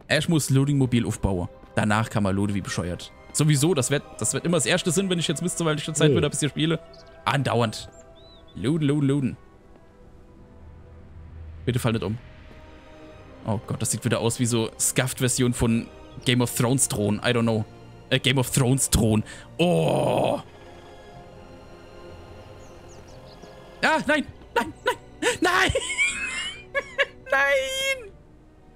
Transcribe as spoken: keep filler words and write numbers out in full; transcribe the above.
Ash muss Loading-Mobil aufbauen. Danach kann man loaden wie bescheuert. Sowieso, das wird, das wird immer das erste Sinn, wenn ich jetzt müsste, weil ich schon Zeit Nee. würde, bis ich spiele. Andauernd. Loaden, loaden, loaden. Bitte fall nicht um. Oh Gott, das sieht wieder aus wie so Scuffed-Version von Game of Thrones Thron. I don't know. Äh, Game of Thrones Thron. Oh. Ah, nein, nein, nein, nein. Nein.